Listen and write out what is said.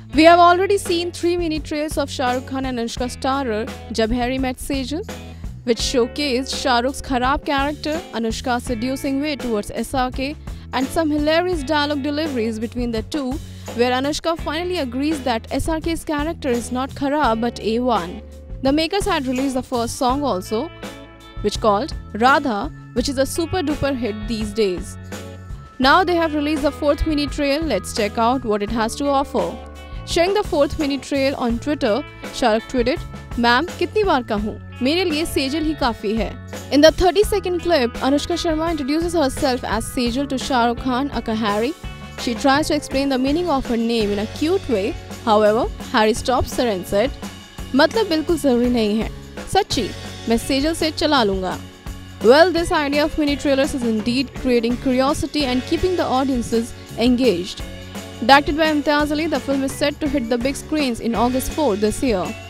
We have already seen 3 mini trails of Shah Rukh Khan and Anushka starrer Jab Harry Met Sejal, which showcased Shah Rukh's Kharaab character, Anushka's seducing way towards SRK, and some hilarious dialogue deliveries between the two, where Anushka finally agrees that SRK's character is not Kharaab but A1. The makers had released the first song also, which called Radha, which is a super duper hit these days. Now they have released the 4th mini trail. Let's check out what it has to offer. Sharing the 4th mini trail on Twitter, Shah Rukh tweeted, "Ma'am, कितनी बार कहूँ? मेरे लिए सेजल ही काफी है." In the 30-second clip, Anushka Sharma introduces herself as Sejal to Shah Rukh Khan, aka Harry. She tries to explain the meaning of her name in a cute way. However, Harry stops her and said, "मतलब बिल्कुल जरूरी नहीं है. Sachi, मैं सेजल से चला लूंगा." Well, this idea of mini trailers is indeed creating curiosity and keeping the audiences engaged. Directed by Imtiaz Ali, the film is set to hit the big screens in August 4 this year.